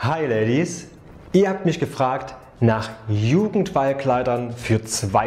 Hi Ladies, ihr habt mich gefragt nach Jugendweihe-Kleidern für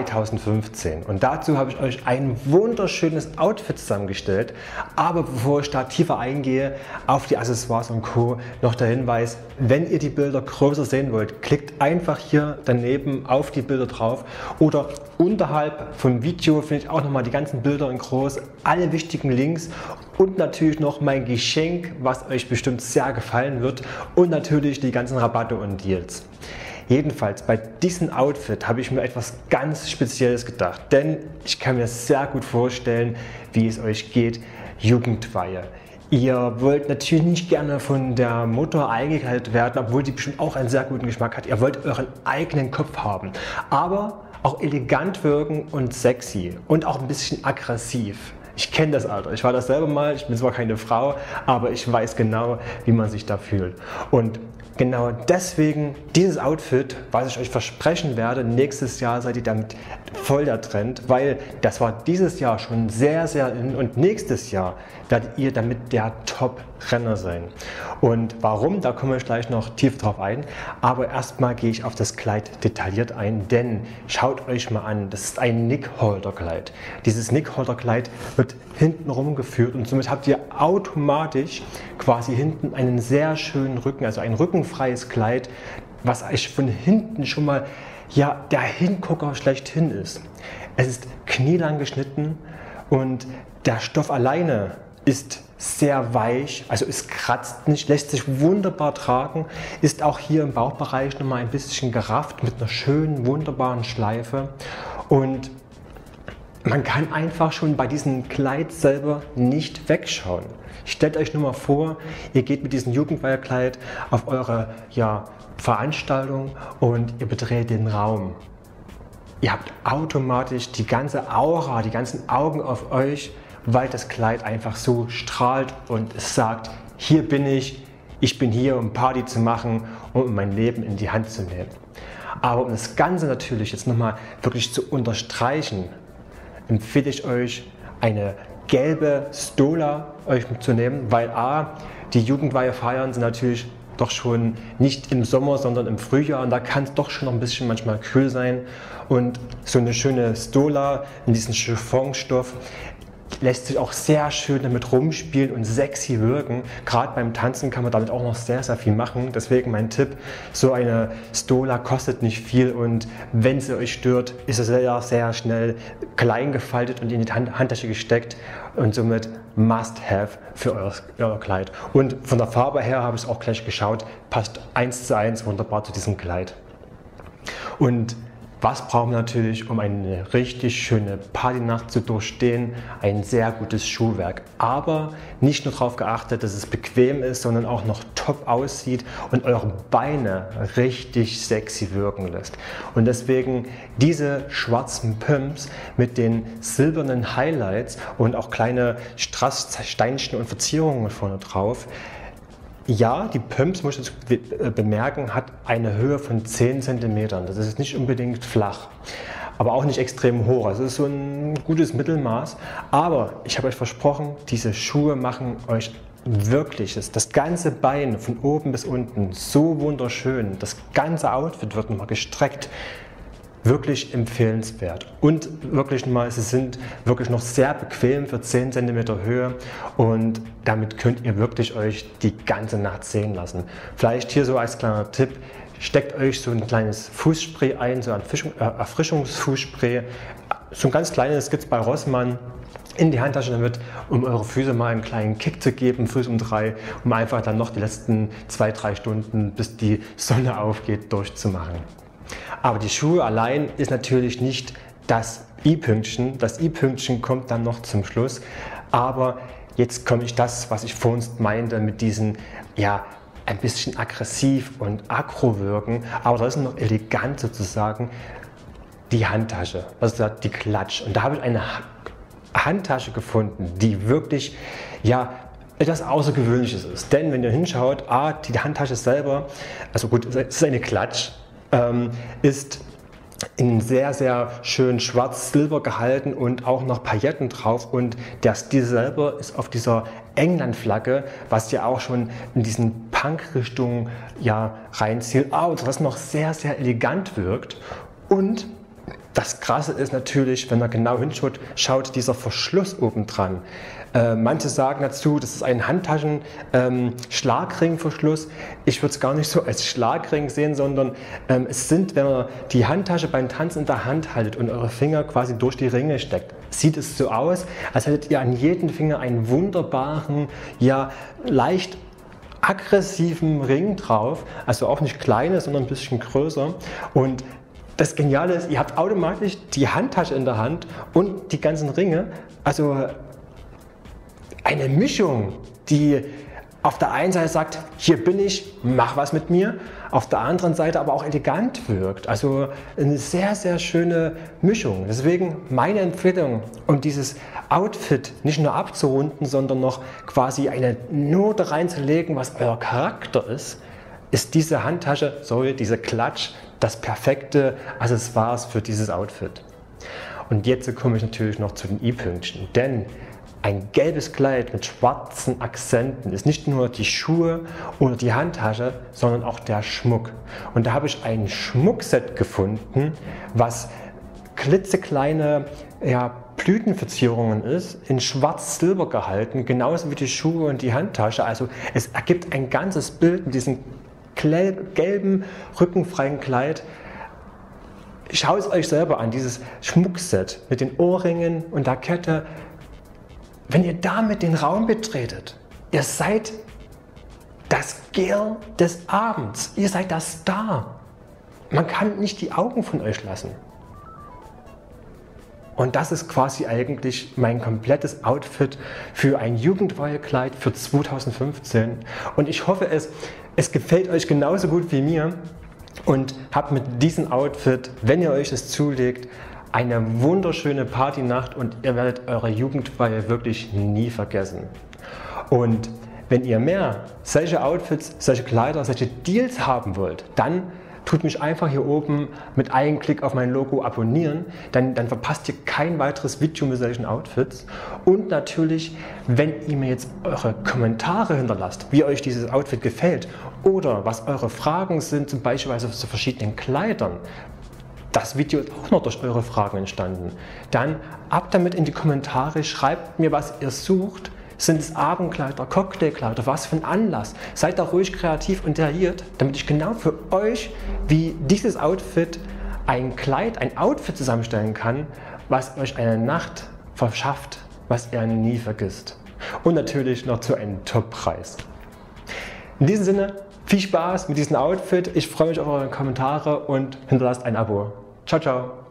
2015 und dazu habe ich euch ein wunderschönes Outfit zusammengestellt. Aber bevor ich da tiefer eingehe auf die Accessoires und Co. noch der Hinweis: Wenn ihr die Bilder größer sehen wollt, klickt einfach hier daneben auf die Bilder drauf oder unterhalb vom Video findet ihr auch nochmal die ganzen Bilder in groß, alle wichtigen Links und natürlich noch mein Geschenk, was euch bestimmt sehr gefallen wird, und natürlich die ganzen Rabatte und Deals. Jedenfalls bei diesem Outfit habe ich mir etwas ganz Spezielles gedacht, denn ich kann mir sehr gut vorstellen, wie es euch geht. Jugendweihe. Ihr wollt natürlich nicht gerne von der Mutter eingekleidet werden, obwohl die bestimmt auch einen sehr guten Geschmack hat. Ihr wollt euren eigenen Kopf haben, aber auch elegant wirken und sexy und auch ein bisschen aggressiv. Ich kenne das, Alter. Ich war das selber mal. Ich bin zwar keine Frau, aber ich weiß genau, wie man sich da fühlt. Und genau deswegen dieses Outfit, was ich euch versprechen werde, nächstes Jahr seid ihr damit voll der Trend, weil das war dieses Jahr schon sehr, sehr in und nächstes Jahr werdet ihr damit der Top-Renner sein. Und warum, da komme ich gleich noch tief drauf ein, aber erstmal gehe ich auf das Kleid detailliert ein, denn schaut euch mal an, das ist ein Nick-Holder-Kleid. Dieses Nick-Holder-Kleid wird hinten rumgeführt und somit habt ihr automatisch quasi hinten einen sehr schönen Rücken, also ein rückenfreies Kleid, was euch von hinten schon mal der Hingucker schlechthin ist. Es ist knielang geschnitten und der Stoff alleine ist sehr weich, also es kratzt nicht, lässt sich wunderbar tragen, ist auch hier im Bauchbereich nochmal ein bisschen gerafft mit einer schönen, wunderbaren Schleife und man kann einfach schon bei diesem Kleid selber nicht wegschauen. Stellt euch nur mal vor, ihr geht mit diesem Jugendweihe-Kleid auf eure Veranstaltung und ihr betretet den Raum. Ihr habt automatisch die ganze Aura, die ganzen Augen auf euch, weil das Kleid einfach so strahlt und es sagt: Hier bin ich bin hier, um Party zu machen und um mein Leben in die Hand zu nehmen. Aber um das Ganze natürlich jetzt nochmal wirklich zu unterstreichen, empfehle ich euch, eine gelbe Stola euch mitzunehmen, weil die Jugendweihe feiern sind natürlich doch schon nicht im Sommer, sondern im Frühjahr und da kann es doch schon noch ein bisschen manchmal kühl sein und so eine schöne Stola in diesem Chiffonstoff lässt sich auch sehr schön damit rumspielen und sexy wirken. Gerade beim Tanzen kann man damit auch noch sehr, sehr viel machen. Deswegen mein Tipp: So eine Stola kostet nicht viel und wenn sie euch stört, ist es sehr, sehr schnell klein gefaltet und in die Handtasche gesteckt und somit Must-Have für euer Kleid. Und von der Farbe her habe ich es auch gleich geschaut, passt 1:1 wunderbar zu diesem Kleid. Und was brauchen wir natürlich, um eine richtig schöne Partynacht zu durchstehen? Ein sehr gutes Schuhwerk. Aber nicht nur darauf geachtet, dass es bequem ist, sondern auch noch top aussieht und eure Beine richtig sexy wirken lässt. Und deswegen diese schwarzen Pumps mit den silbernen Highlights und auch kleine Strasssteinchen und Verzierungen vorne drauf. Ja, die Pumps, muss ich bemerken, hat eine Höhe von 10 cm. Das ist nicht unbedingt flach, aber auch nicht extrem hoch. Also es ist so ein gutes Mittelmaß. Aber ich habe euch versprochen, diese Schuhe machen euch wirklich das ganze Bein von oben bis unten so wunderschön. Das ganze Outfit wird nochmal gestreckt. Wirklich empfehlenswert und wirklich mal, sie sind wirklich noch sehr bequem für 10 cm Höhe und damit könnt ihr wirklich euch die ganze Nacht sehen lassen. Vielleicht hier so als kleiner Tipp: Steckt euch so ein kleines Fußspray ein, so ein Erfrischungsfußspray, so ein ganz kleines, gibt es bei Rossmann, in die Handtasche damit, um eure Füße mal einen kleinen Kick zu geben, Fuß um 3, um einfach dann noch die letzten 2-3 Stunden, bis die Sonne aufgeht, durchzumachen. Aber die Schuhe allein ist natürlich nicht das i-Pünktchen. Das i-Pünktchen kommt dann noch zum Schluss. Aber jetzt komme ich das, was ich vorhin meinte, mit diesen, ein bisschen aggressiv und aggro wirken. Aber das ist noch elegant sozusagen, die Handtasche, also die Klatsch. Und da habe ich eine Handtasche gefunden, die wirklich, etwas Außergewöhnliches ist. Denn wenn ihr hinschaut, die Handtasche selber, also gut, es ist eine Klatsch, ist in sehr, sehr schön schwarz-silber gehalten und auch noch Pailletten drauf und der Stil selber ist auf dieser England-Flagge, was ja auch schon in diesen Punk-Richtung ja, reinzielt, aber was noch sehr, sehr elegant wirkt. Und das Krasse ist natürlich, wenn man genau hinschaut, schaut dieser Verschluss oben dran. Manche sagen dazu, das ist ein Handtaschen-Schlagringverschluss. Ich würde es gar nicht so als Schlagring sehen, sondern es sind, wenn man die Handtasche beim Tanzen in der Hand haltet und eure Finger quasi durch die Ringe steckt, sieht es so aus, als hättet ihr an jedem Finger einen wunderbaren, ja, leicht aggressiven Ring drauf. Also auch nicht kleiner, sondern ein bisschen größer. Und das Geniale ist, ihr habt automatisch die Handtasche in der Hand und die ganzen Ringe. Also eine Mischung, die auf der einen Seite sagt, hier bin ich, mach was mit mir, auf der anderen Seite aber auch elegant wirkt. Also eine sehr, sehr schöne Mischung. Deswegen meine Empfehlung, um dieses Outfit nicht nur abzurunden, sondern noch quasi eine Note reinzulegen, was euer Charakter ist diese Handtasche, diese Klatsch, das perfekte Accessoire für dieses Outfit. Und jetzt komme ich natürlich noch zu den I-Pünktchen, denn ein gelbes Kleid mit schwarzen Akzenten ist nicht nur die Schuhe oder die Handtasche, sondern auch der Schmuck. Und da habe ich ein Schmuckset gefunden, was klitzekleine Blütenverzierungen ist, in schwarz-silber gehalten, genauso wie die Schuhe und die Handtasche. Also es ergibt ein ganzes Bild mit diesem gelben, rückenfreien Kleid. Schaut es euch selber an, dieses Schmuckset mit den Ohrringen und der Kette. Wenn ihr damit den Raum betretet, ihr seid das Girl des Abends, ihr seid der Star. Man kann nicht die Augen von euch lassen. Und das ist quasi eigentlich mein komplettes Outfit für ein Jugendweihekleid für 2015. Und ich hoffe, es gefällt euch genauso gut wie mir und habt mit diesem Outfit, wenn ihr euch es zulegt, eine wunderschöne Partynacht und ihr werdet eure Jugendweihe wirklich nie vergessen. Und wenn ihr mehr solche Outfits, solche Kleider, solche Deals haben wollt, dann tut mich einfach hier oben mit einem Klick auf mein Logo abonnieren, dann verpasst ihr kein weiteres Video mit solchen Outfits. Und natürlich, wenn ihr mir jetzt eure Kommentare hinterlasst, wie euch dieses Outfit gefällt oder was eure Fragen sind, zum Beispiel zu verschiedenen Kleidern, das Video ist auch noch durch eure Fragen entstanden, dann ab damit in die Kommentare, schreibt mir, was ihr sucht. Sind es Abendkleider, Cocktailkleider, was für ein Anlass? Seid da ruhig kreativ und detailliert, damit ich genau für euch, wie dieses Outfit, ein Outfit zusammenstellen kann, was euch eine Nacht verschafft, was ihr nie vergisst. Und natürlich noch zu einem Top-Preis. In diesem Sinne, viel Spaß mit diesem Outfit. Ich freue mich auf eure Kommentare und hinterlasst ein Abo. Ciao, ciao.